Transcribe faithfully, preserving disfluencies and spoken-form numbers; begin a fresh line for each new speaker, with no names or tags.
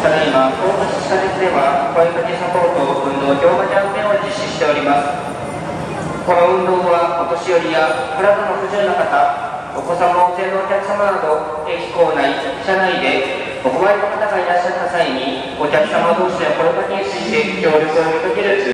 ただいま、大橋地下鉄では声かけサポート運動強化キャンペーンを実施しております。この運動はお年寄りや体の不自由な方、お子様を連れのお客様など、駅構内、車内でお困りの方がいらっしゃった際に、お客様同士で声かけについて協力を呼びかける